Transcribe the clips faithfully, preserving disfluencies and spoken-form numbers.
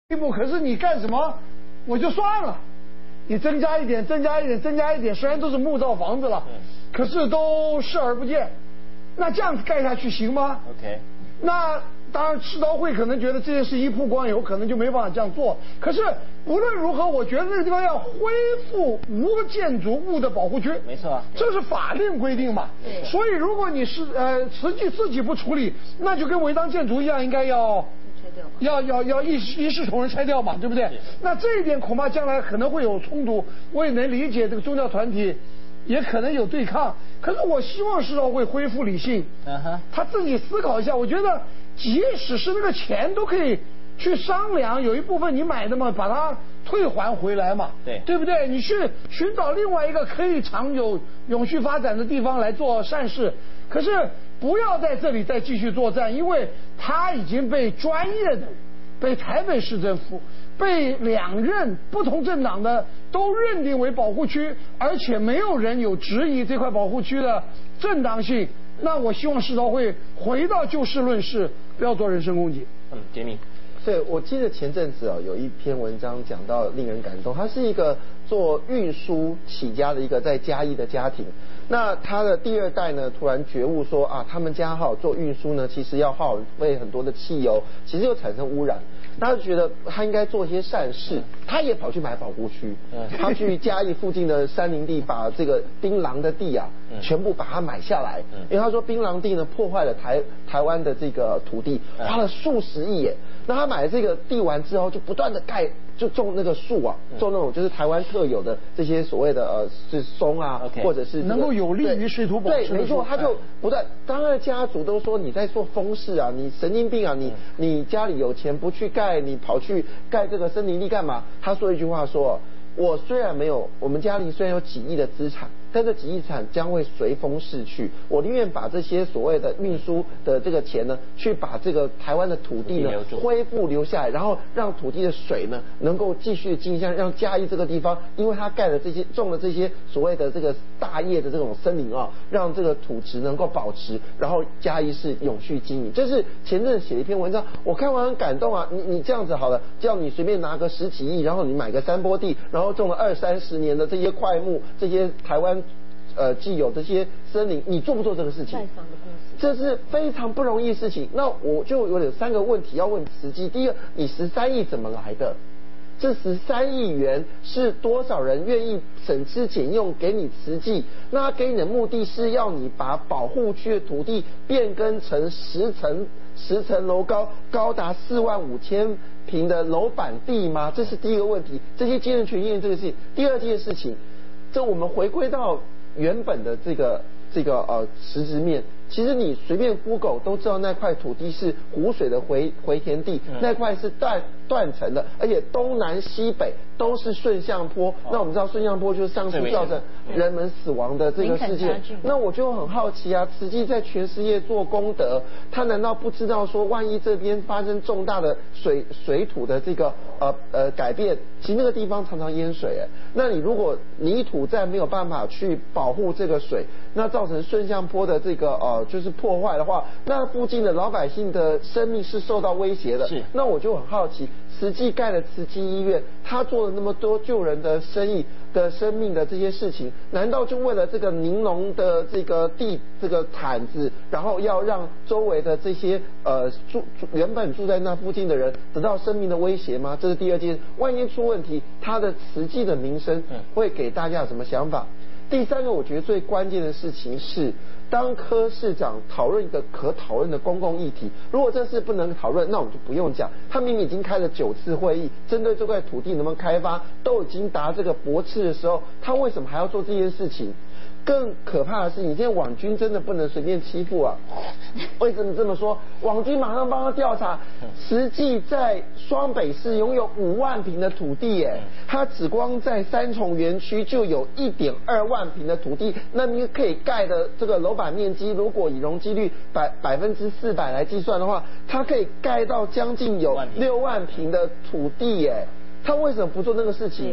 一步，可是你干什么，我就算了。你增加一点，增加一点，增加一点，虽然都是木造房子了，可是都视而不见。那这样子盖下去行吗 ？OK。 那当然，世刀会可能觉得这件事一曝光以后，可能就没办法这样做。可是无论如何，我觉得这个地方要恢复无建筑物的保护区。 没错， 这是法令规定嘛。 对。 所以如果你是呃实际自己不处理，那就跟违章建筑一样，应该要。要要要一一视同仁拆掉嘛，对不对？那这一点恐怕将来可能会有冲突，我也能理解这个宗教团体也可能有对抗。可是我希望世道会恢复理性， 嗯哼， 他自己思考一下。我觉得即使是那个钱都可以去商量，有一部分你买的嘛，把它退还回来嘛， 对对不对？你去寻找另外一个可以长久永续发展的地方来做善事，可是不要在这里再继续作战，因为他已经被专业的人、被台北市政府、被两任不同政党的都认定为保护区，而且没有人有质疑这块保护区的正当性。那我希望世道会回到就事论事，不要做人身攻击。 嗯，杰明。 对，我记得前阵子哦，有一篇文章讲到令人感动。他是一个做运输起家的一个在嘉义的家庭，那他的第二代呢，突然觉悟说啊，他们家哈做运输呢，其实要耗费很多的汽油，其实又产生污染。他就觉得他应该做一些善事，他也跑去买保护区，他去嘉义附近的山林地，把这个槟榔的地啊，全部把它买下来，因为他说槟榔地呢破坏了台台湾的这个土地，花了数十亿耶。那他买了这个地完之后，就不断的盖，就种那个树啊，种那种就是台湾特有的这些所谓的呃是松啊， okay. 或者是、这个、 能够有利于水土保持。 对，没错，他就不断。当然家族都说你在做疯事啊，你神经病啊，你你家里有钱不去盖，你跑去盖这个森林地干嘛？他说一句话说，我虽然没有，我们家里虽然有几亿的资产，但这几亿资产将会随风逝去。我宁愿把这些所谓的运输的这个钱呢，去把这个台湾的土地呢恢复留下来，然后让土地的水呢能够继续经营，让嘉义这个地方，因为它盖了这些种了这些所谓的这个大叶的这种森林啊，让这个土质能够保持，然后嘉义是永续经营。这是前阵写了一篇文章，我看完很感动啊。你你这样子好了，叫你随便拿个十几亿，然后你买个山坡地，然后种了二三十年的这些块木，这些台湾呃既有这些森林，你做不做这个事情？这是非常不容易的事情。那我就有点三个问题要问慈济。第一个，你十三亿怎么来的？这十三亿元是多少人愿意省吃俭用给你慈济？那给你的目的是要你把保护区的土地变更成十层十层楼高、高达四万五千平的楼板地吗？这是第一个问题。这些经营权验这个事情。第二件事情，这我们回归到原本的这个这个呃实质面。其实你随便 Google 都知道那块土地是湖水的回回填地，嗯、那块是断断层的，而且东南西北都是顺向坡。哦、那我们知道顺向坡就是上次造成人们死亡的这个事件。那我就很好奇啊，慈济在全世界做功德，他难道不知道说，万一这边发生重大的水水土的这个呃呃改变，其实那个地方常常淹水哎。那你如果泥土再没有办法去保护这个水，那造成顺向坡的这个呃。就是破坏的话，那附近的老百姓的生命是受到威胁的。 是， 那我就很好奇，慈济盖了慈济医院，他做了那么多救人的生意的生命的这些事情，难道就为了这个宁农的这个地这个毯子，然后要让周围的这些呃住原本住在那附近的人得到生命的威胁吗？这是第二件。万一出问题，他的慈济的名声会给大家有什么想法？第三个，我觉得最关键的事情是，当柯市长讨论一个可讨论的公共议题，如果这事不能讨论，那我们就不用讲。他明明已经开了九次会议，针对这块土地能不能开发，都已经达这个驳斥的时候，他为什么还要做这件事情？更可怕的是，你现在网军真的不能随便欺负啊！为什么这么说？网军马上帮他调查，实际在双北市拥有五万平的土地，耶，他只光在三重园区就有一点二万平的土地，那你可以盖的这个楼板面积，如果以容积率百百分之四百来计算的话，它可以盖到将近有六万平的土地，耶。他为什么不做那个事情？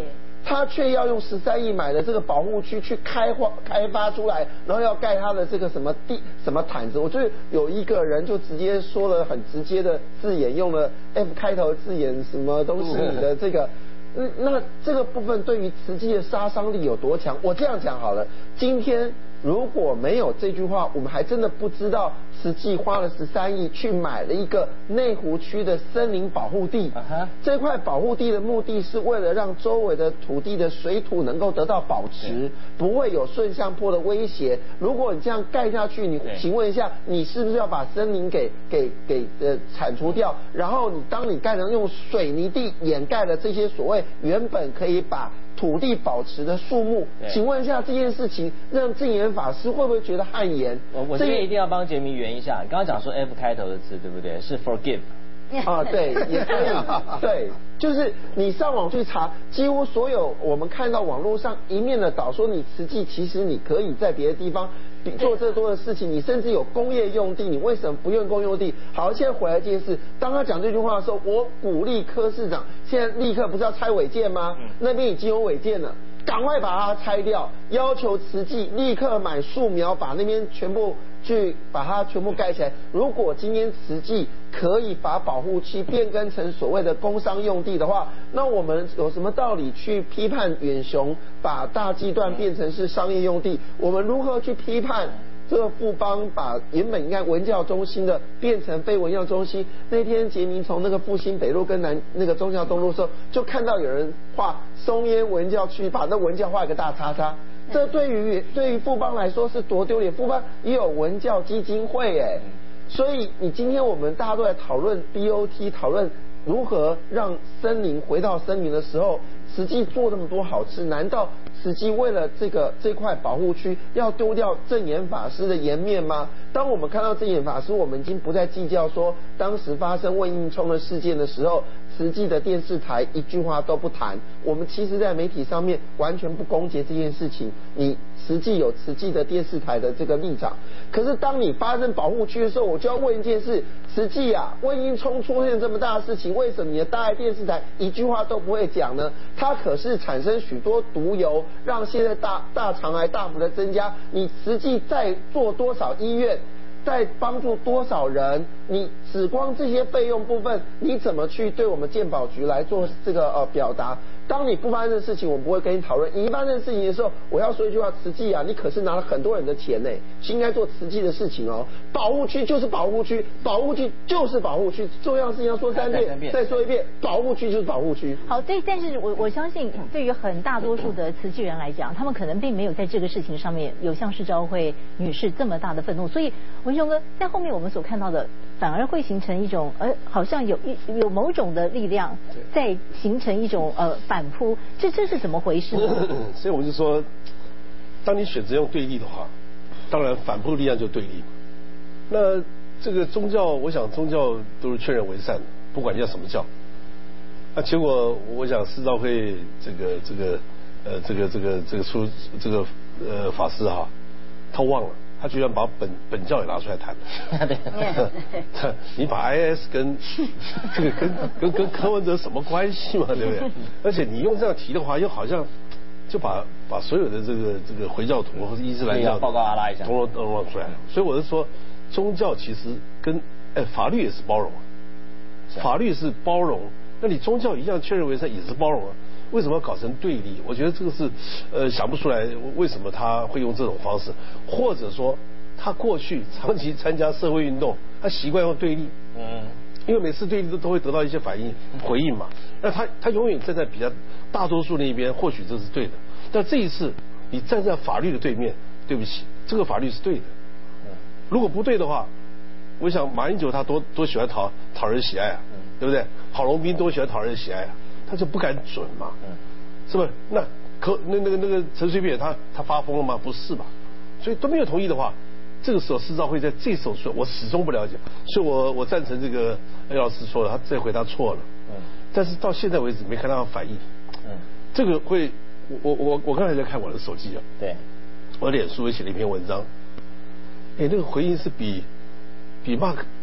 他却要用十三亿买的这个保护区去开发开发出来，然后要盖他的这个什么地什么毯子。我觉得有一个人就直接说了很直接的字眼，用了 F 开头的字眼，什么东西你的这个。嗯，那这个部分对于慈济的杀伤力有多强？我这样讲好了，今天如果没有这句话，我们还真的不知道慈济花了十三亿去买了一个内湖区的森林保护地。Uh-huh. 这块保护地的目的是为了让周围的土地的水土能够得到保持，不会有顺向坡的威胁。如果你这样盖下去，你请问一下，你是不是要把森林给给给呃铲除掉？然后你当你盖成用水泥地掩盖了这些所谓原本可以把土地保持的树木，请问一下这件事情让证严法师会不会觉得汗颜？ 我我这边一定要帮杰明圆一下，你刚刚讲说 F 开头的字对不对？是 forgive。 啊，对，也可以，对，就是你上网去查，几乎所有我们看到网络上一面的倒说你慈济，其实你可以在别的地方做这多的事情，你甚至有工业用地，你为什么不用工业用地？好，现在回来这件事，当他讲这句话的时候，我鼓励柯市长，现在立刻不是要拆违建吗？那边已经有违建了。赶快把它拆掉，要求慈济立刻买树苗，把那边全部去把它全部盖起来。如果今天慈济可以把保护区变更成所谓的工商用地的话，那我们有什么道理去批判远雄把大基段变成是商业用地？我们如何去批判这个富邦把原本应该文教中心的变成非文教中心？那天杰明从那个复兴北路跟南那个忠孝东路的时候，就看到有人画松烟文教区，把那文教画一个大叉叉。这对于对于富邦来说是多丢脸！富邦也有文教基金会哎，所以你今天我们大家都在讨论 B O T， 讨论如何让森林回到森林的时候，慈济做那么多好事，难道慈济为了这个这块保护区要丢掉证严法师的颜面吗？当我们看到证严法师，我们已经不再计较说当时发生魏应充的事件的时候，慈济的电视台一句话都不谈。我们其实在媒体上面完全不攻击这件事情，你慈济有慈济的电视台的这个立场。可是当你发生保护区的时候，我就要问一件事：慈济啊，魏应充出现这么大的事情，为什么你的大爱电视台一句话都不会讲呢？它可是产生许多毒油，让现在大大肠癌大幅的增加。你慈济在做多少医院？在帮助多少人？你只光这些费用部分，你怎么去对我们健保局来做这个呃表达？当你不发生的事情，我们不会跟你讨论；你一发生事情的时候，我要说一句话：慈济啊，你可是拿了很多人的钱呢，是应该做慈济的事情哦。保护区就是保护区，保护区就是保护区，重要的事情要说三遍，再说一遍，保护区就是保护区。 好，对，但是我我相信，对于很大多数的慈济人来讲，他们可能并没有在这个事情上面有像是昭慧女士这么大的愤怒，所以文雄哥在后面我们所看到的，反而会形成一种呃，好像有一有某种的力量在形成一种呃反扑，这这是怎么回事呢？ 所以我就说，当你选择用对立的话，当然反扑的力量就对立。那这个宗教，我想宗教都是劝人为善的，不管叫什么教。那结果我想释昭慧这个这个呃这个这个这个出这个呃法师哈，他忘了。他居然把本本教也拿出来谈了。对，你把 I S 跟这个跟跟跟柯文哲什么关系嘛？对不对？而且你用这样提的话，又好像就把把所有的这个这个回教徒或者伊斯兰教报告阿拉一下， 通通都弄出来了。所以我是说，宗教其实跟哎法律也是包容啊，法律是包容，那你宗教一样确认为善也是包容啊。为什么要搞成对立？我觉得这个是，呃，想不出来为什么他会用这种方式，或者说他过去长期参加社会运动，他习惯用对立，嗯，因为每次对立都都会得到一些反应回应嘛。那他他永远站在比较大多数那一边，或许这是对的。但这一次你站在法律的对面，对不起，这个法律是对的。如果不对的话，我想马英九他多多喜欢讨讨人喜爱啊，对不对？郝龙斌多喜欢讨人喜爱啊。他就不敢准嘛，是不是？那可那那个那个陈水扁他他发疯了吗？不是吧？所以都没有同意的话，这个时候释昭慧在这时候说，我始终不了解，所以我我赞成这个叶老师说了，他这回答错了，嗯，但是到现在为止没看到他反应，嗯，这个会我我我刚才在看我的手机啊， 对， 我脸书也写了一篇文章，哎，那个回应是比比 Mark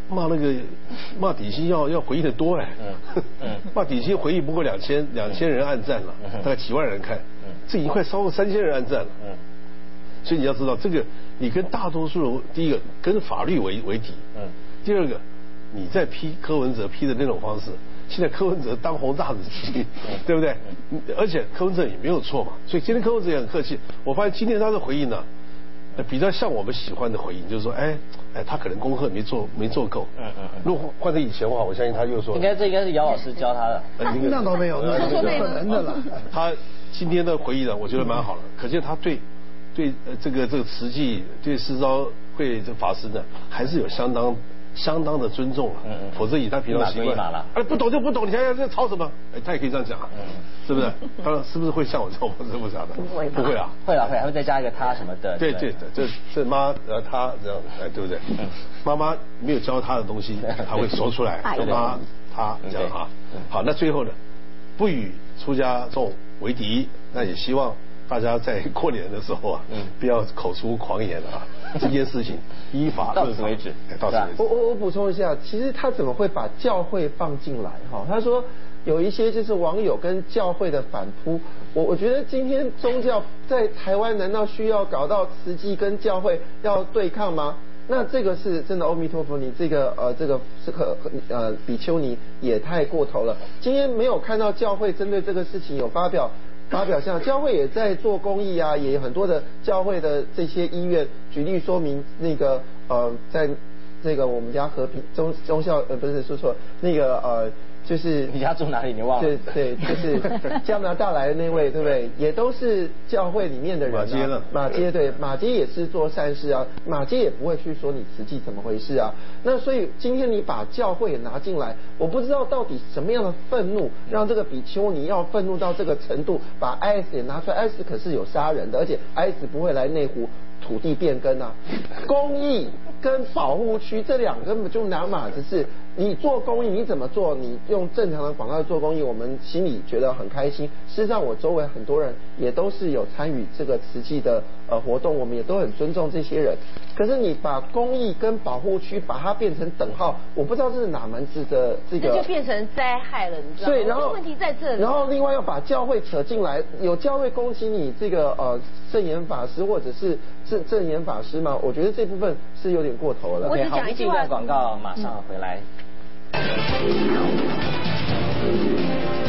骂那个骂底薪要要回应的多哎， 嗯嗯， 骂底薪回应不过两千两千人按赞了，大概几万人看，这已经快超过三千人按赞了。嗯，所以你要知道这个，你跟大多数人，第一个跟法律为为敌，嗯，第二个你在批柯文哲批的那种方式，现在柯文哲当红炸子鸡，对不对？而且柯文哲也没有错嘛，所以今天柯文哲也很客气。我发现今天他的回应呢，比较像我们喜欢的回应，就是说，哎哎，他可能功课没做没做够。嗯嗯嗯。如果换成以前的话，我相信他又说， 应该这应该是姚老师教他的。 那倒没有，那是不可能的了。 他今天的回应呢，我觉得蛮好的，可见他对对呃这个这个慈济对释昭会这法师呢，还是有相当。相当的尊重了，嗯嗯，否则以他平常习惯，哎，不懂就不懂，你还要在吵什么？哎，他也可以这样讲，嗯，是不是？当然，是不是会像我这种，我是不晓得，不会，不会啊， 会了会，还会再加一个他什么的， 对对对，这这妈呃他这样，哎，对不对？嗯，妈妈没有教他的东西，他会说出来，妈他这样啊。好，那最后呢，不与出家众为敌，那也希望大家在过年的时候啊，嗯，不要口出狂言啊。这件事情依法到此为止， 到此为止。 我我我补充一下，其实他怎么会把教会放进来？哈，他说有一些就是网友跟教会的反扑。我我觉得今天宗教在台湾难道需要搞到慈济跟教会要对抗吗？那这个是真的，阿弥陀佛，你这个呃这个这个呃比丘尼也太过头了。今天没有看到教会针对这个事情有发表。发表像教会也在做公益啊，也有很多的教会的这些医院举例说明那个呃，在这个我们家和平中中校呃不是说错那个呃就是你家住哪里？你忘了？ 对对，就是加拿大来的那位，对不对？也都是教会里面的人、啊。 马街呢？ 马街对，马街也是做善事啊，马街也不会去说你慈济怎么回事啊。那所以今天你把教会也拿进来，我不知道到底什么样的愤怒让这个比丘尼要愤怒到这个程度，把 I S 也拿出来。I S 可是有杀人的，而且 I S 不会来内湖土地变更啊。公益跟保护区这两个根本就两码子事。你做公益你怎么做？你用正常的广告做公益，我们心里觉得很开心。事实上，我周围很多人也都是有参与这个慈济的呃活动，我们也都很尊重这些人。可是你把公益跟保护区把它变成等号，我不知道这是哪门子的这个， 这就变成灾害了，你知道吗？ 对，然后问题在这里。 然后另外又把教会扯进来，有教会攻击你这个呃圣严法师或者是正正严法师吗？我觉得这部分是有点过头了。 我只讲一句话， 广告马上回来。嗯